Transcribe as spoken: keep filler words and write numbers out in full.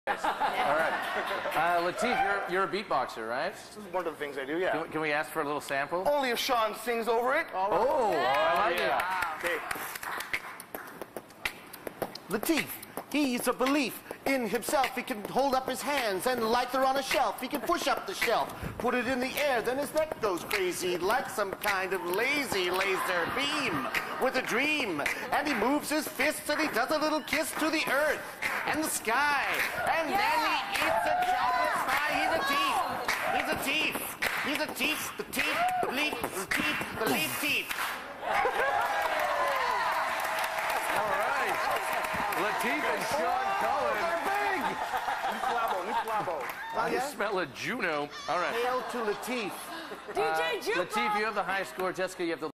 All right. Uh, Lateef, you're, you're a beatboxer, right? This is one of the things I do, yeah. Can, can we ask for a little sample? Only if Sean sings over it. Oh, I like it. Okay. Lateef, he's a belief in himself. He can hold up his hands and like they're on a shelf. He can push up the shelf, put it in the air, then his neck goes crazy like some kind of lazy laser beam with a dream. And he moves his fists and he does a little kiss to the earth and the sky. And Yeah. then he eats a chocolate pie. He's a thief. He's a thief. He's a thief. The teeth, the leaf, the teeth, the leaf teeth. All right. Lateef and Sean Cullen. New Flabo, new Flabo. I smell a Juno. All right. Hail to Lateef. D J Jukebox. Lateef, you have the high score. Jessica, you have the